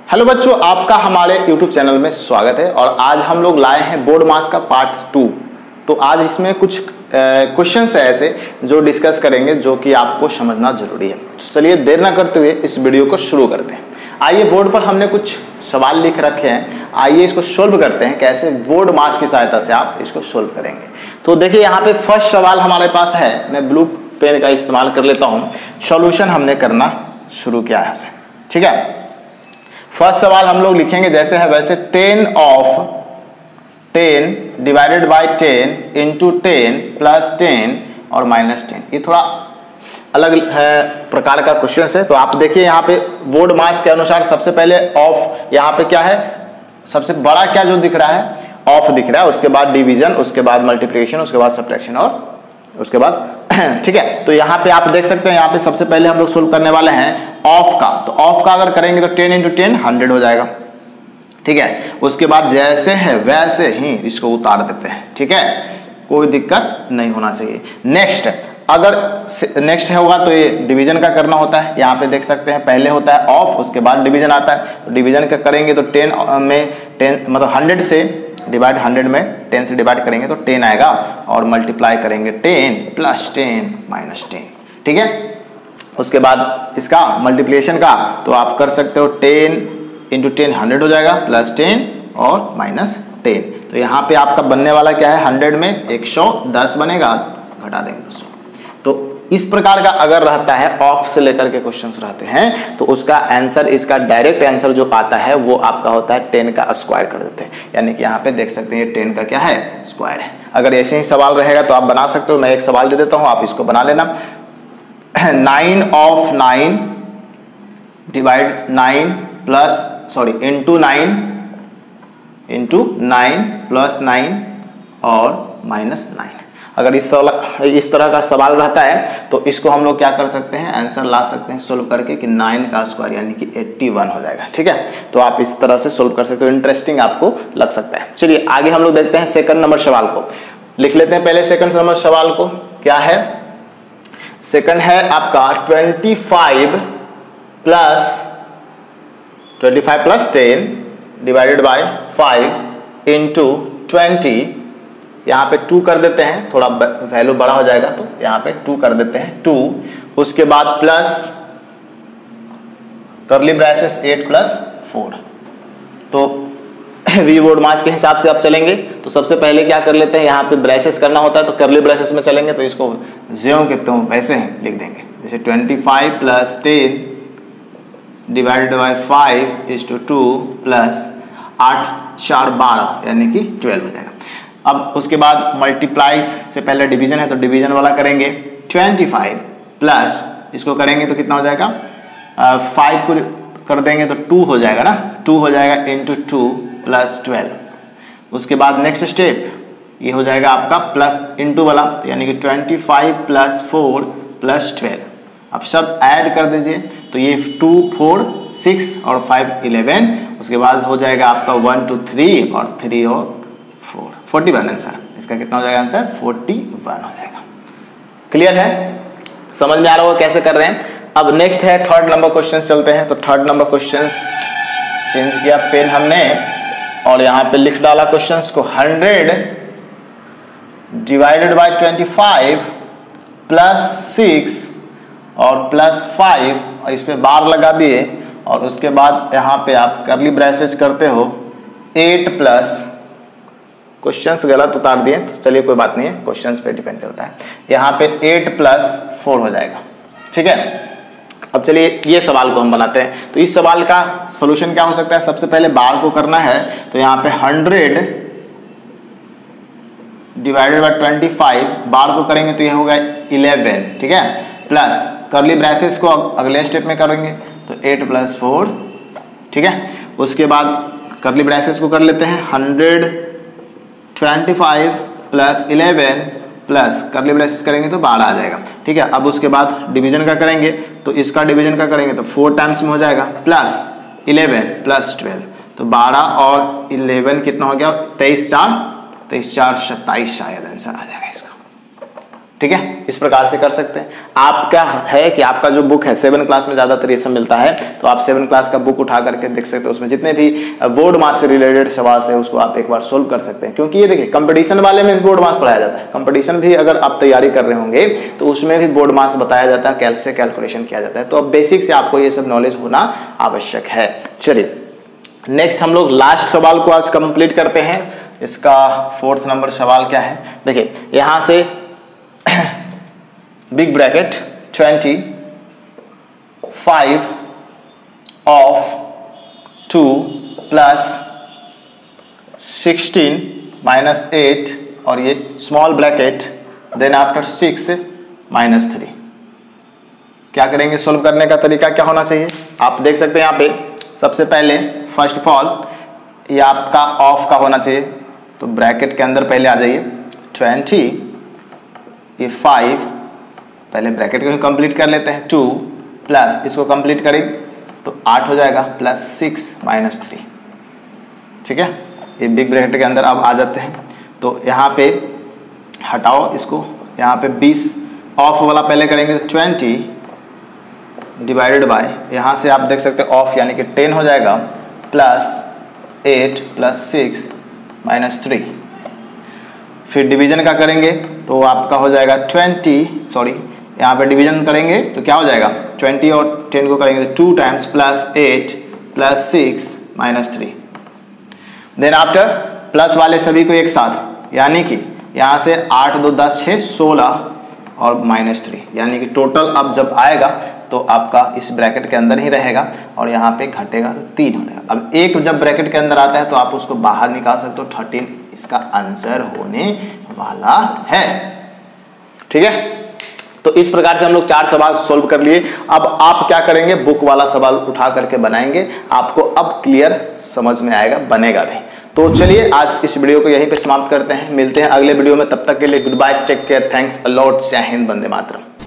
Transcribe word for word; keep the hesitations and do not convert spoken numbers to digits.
Hello बच्चों, आपका हमारे यूट्यूब चैनल में स्वागत है। और आज हम लोग लाए हैं बोर्ड मास का पार्ट टू। तो आज इसमें कुछ क्वेश्चंस है ऐसे जो डिस्कस करेंगे, जो कि आपको समझना जरूरी है। तो चलिए देर ना करते हुए इस वीडियो को शुरू करते हैं। आइए, बोर्ड पर हमने कुछ सवाल लिख रखे हैं, आइए इसको सोल्व करते हैं। कैसे बोर्ड मास की सहायता से आप इसको सोल्व करेंगे। तो देखिए, यहाँ पे फर्स्ट सवाल हमारे पास है। मैं ब्लू पेन का इस्तेमाल कर लेता हूँ। सॉल्यूशन हमने करना शुरू किया है, ठीक है। फर्स्ट सवाल हम लोग लिखेंगे जैसे है वैसे। Ten of ten divided by ten into ten plus ten और माइनस टेन। ये थोड़ा अलग है प्रकार का क्वेश्चन है। तो आप देखिए यहाँ पे बोर्ड मास के अनुसार सबसे पहले ऑफ, यहाँ पे क्या है, सबसे बड़ा क्या जो दिख रहा है, ऑफ दिख रहा है। उसके बाद डिवीजन, उसके बाद मल्टीप्लिकेशन, उसके बाद सब्ट्रैक्शन और उसके बाद ठीक है। तो यहाँ पे आप देख सकते हैं, यहाँ पे सबसे पहले हम लोग सोल्व करने वाले हैं ऑफ का। तो ऑफ का अगर करेंगे तो टेन इंटू टेन हंड्रेड हो जाएगा, ठीक है। उसके बाद जैसे है वैसे ही इसको उतार देते हैं, ठीक है, कोई दिक्कत नहीं होना चाहिए। नेक्स्ट, अगर नेक्स्ट होगा तो ये डिवीजन का करना होता है। यहाँ पे देख सकते हैं पहले होता है ऑफ, उसके बाद डिवीजन आता है। तो डिवीजन का करेंगे तो टेन में टेन मतलब हंड्रेड से डिवाइड हंड्रेड में टेन से डिवाइड करेंगे तो टेन आएगा, और मल्टीप्लाई करेंगे ten plus ten minus ten, ठीक है। उसके बाद इसका मल्टीप्लिकेशन का तो आप कर सकते हो टेन इंटू टेन हंड्रेड हो जाएगा, प्लस टेन और माइनस टेन। तो यहाँ पे आपका बनने वाला क्या है, हंड्रेड में एक सौ दस बनेगा, घटा देंगे दो सौ। तो इस प्रकार का अगर रहता है, ऑफ से लेकर के क्वेश्चंस रहते हैं, तो उसका आंसर, इसका डायरेक्ट आंसर जो आता है वो आपका होता है टेन का स्क्वायर कर देते हैं। यानी कि यहाँ पे देख सकते हैं टेन का क्या है, स्क्वायर है। अगर ऐसे ही सवाल रहेगा तो आप बना सकते हो। मैं एक सवाल दे देता हूँ, आप इसको बना लेना। Nine of nine divide nine plus sorry into nine into nine plus nine और माइनस नाइन। अगर इस इस तरह का सवाल रहता है तो इसको हम लोग क्या कर सकते हैं, आंसर ला सकते हैं सोल्व करके कि नाइन का स्क्वायर यानी कि इक्यासी हो जाएगा, ठीक है। तो आप इस तरह से सोल्व कर सकते हो, इंटरेस्टिंग आपको लग सकता है। चलिए आगे हम लोग देखते हैं सेकंड नंबर सवाल को। लिख लेते हैं पहले सेकंड नंबर सवाल को। क्या है, सेकंड है आपका twenty five plus twenty five plus ten divided by five into twenty. यहाँ पे टू कर देते हैं, थोड़ा वैल्यू बड़ा हो जाएगा तो यहाँ पे टू कर देते हैं, टू। उसके बाद plus curly braces eight plus four. तो वी बोर्ड मास के हिसाब से आप चलेंगे तो सबसे पहले क्या कर लेते हैं, यहाँ पे ब्रैसेस करना होता है तो करली ब्रैसेस में चलेंगे। तो इसको ज्यों के त्यों वैसे ही लिख देंगे, जैसे twenty five plus ten divided by five is two two plus आठ चार बारह यानी कि ट्वेल्व हो जाएगा। अब उसके बाद मल्टीप्लाई से पहले डिवीजन है तो डिवीजन वाला करेंगे। ट्वेंटी फाइव प्लस इसको करेंगे तो कितना हो जाएगा, फाइव को कर देंगे तो टू हो जाएगा ना, टू हो जाएगा इंटू टू प्लस ट्वेल्व। उसके बाद नेक्स्ट स्टेप ये हो जाएगा आपका प्लस इंटू वाला, तो यानी कि twenty five plus four plus twelve. अब सब ऐड कर दीजिए तो ये टू फोर सिक्स और फाइव इलेवन। उसके बाद हो जाएगा आपका वन टू थ्री और थ्री और फोर, फोर्टी वन आंसर। इसका कितना हो जाएगा आंसर, फोर्टी वन हो जाएगा। क्लियर है, समझ में आ रहा होगा कैसे कर रहे हैं। अब नेक्स्ट है थर्ड नंबर क्वेश्चन चलते हैं। तो थर्ड नंबर क्वेश्चन चेंज किया पेन हमने और यहाँ पे लिख डाला क्वेश्चन को, hundred divided by twenty five plus six और प्लस फाइव, और इस पे बार लगा दिए। और उसके बाद यहाँ पे आप करली ब्रैसेस करते हो एट प्लस, क्वेश्चंस गलत उतार दिए, चलिए कोई बात नहीं है, क्वेश्चंस पे डिपेंड करता है। यहाँ पे एट प्लस फोर हो जाएगा, ठीक है। अब चलिए ये सवाल को हम बनाते हैं। तो इस सवाल का सॉल्यूशन क्या हो सकता है, सबसे पहले बार को करना है। तो यहाँ पे hundred divided by twenty five, bar को करेंगे तो ये होगा इलेवन, ठीक है, प्लस करली ब्रैसेस को अगले स्टेप में करेंगे तो एट प्लस फोर, ठीक है। उसके बाद करली ब्रैसेस को कर लेते हैं, hundred twenty five plus eleven plus curly braces करेंगे तो बारह आ जाएगा, ठीक है। अब उसके बाद डिवीजन का करेंगे तो इसका डिवीजन का करेंगे तो फोर टाइम्स में हो जाएगा, प्लस इलेवन प्लस ट्वेल्व। तो बारह और इलेवन कितना हो गया, तेईस चार तेईस चार सत्ताईस शायद आंसर आ जाएगा इसका, ठीक है, इस प्रकार से कर सकते हैं। आपका है कि आपका जो बुक है सेवन क्लास में ज़्यादातर ये सब मिलता है, तो आप सेवन क्लास का बुक उठा करके देख सकते हो, उसमें जितने भी बोर्ड मास से रिलेटेड सवाल है उसको आप एक बार सोल्व कर सकते हैं। क्योंकि ये देखिए कंपटीशन वाले में भी बोर्ड मास पढ़ाया जाता है, कंपटीशन भी अगर आप तैयारी कर रहे होंगे तो उसमें भी बोर्ड मास बताया जाता है, कैल से कैलकुलेशन किया जाता है। तो अब बेसिक से आपको ये सब नॉलेज होना आवश्यक है। चलिए नेक्स्ट हम लोग लास्ट सवाल को आज कंप्लीट करते हैं। इसका फोर्थ नंबर सवाल क्या है, देखिए यहां से big bracket twenty five of two plus sixteen minus eight और ये small bracket then after six minus three. क्या करेंगे, सोल्व करने का तरीका क्या होना चाहिए, आप देख सकते हैं यहाँ पे सबसे पहले फर्स्ट ऑफ ऑल ये आपका ऑफ का होना चाहिए, तो ब्रैकेट के अंदर पहले आ जाइए ट्वेंटी, ये फाइव, पहले ब्रैकेट को कंप्लीट कर लेते हैं, टू प्लस इसको कंप्लीट करें तो आठ हो जाएगा, प्लस सिक्स माइनस थ्री। ठीक है, ये बिग ब्रैकेट के अंदर अब आ जाते हैं, तो यहाँ पे हटाओ इसको, यहाँ पे बीस ऑफ वाला पहले करेंगे तो ट्वेंटी डिवाइडेड बाय, यहाँ से आप देख सकते हैं ऑफ यानी कि टेन हो जाएगा, plus eight plus six minus three. फिर डिवीजन का करेंगे तो आपका हो जाएगा ट्वेंटी, सॉरी यहाँ पे डिवीजन करेंगे तो क्या हो जाएगा, ट्वेंटी और टेन को करेंगे तो two times plus eight plus six minus three. Then after plus वाले सभी को एक साथ, यानी कि यहाँ से आठ दो दस छः सोलह और माइनस थ्री, यानी कि टोटल अब जब आएगा तो आपका इस ब्रैकेट के अंदर ही रहेगा और यहाँ पे घटेगा तो तीन हो जाएगा। अब एक जब ब्रैकेट के अंदर आता है तो आप उसको बाहर निकाल सकते हो, थर्टीन इसका आंसर होने वाला है। ठीक है, तो इस प्रकार से हम लोग चार सवाल सोल्व कर लिए। अब आप क्या करेंगे, बुक वाला सवाल उठा करके बनाएंगे, आपको अब क्लियर समझ में आएगा, बनेगा भी। तो चलिए आज इस वीडियो को यहीं पे समाप्त करते हैं, मिलते हैं अगले वीडियो में, तब तक के लिए goodbye, take care, thanks a lot, जय हिंद, वंदे मातरम।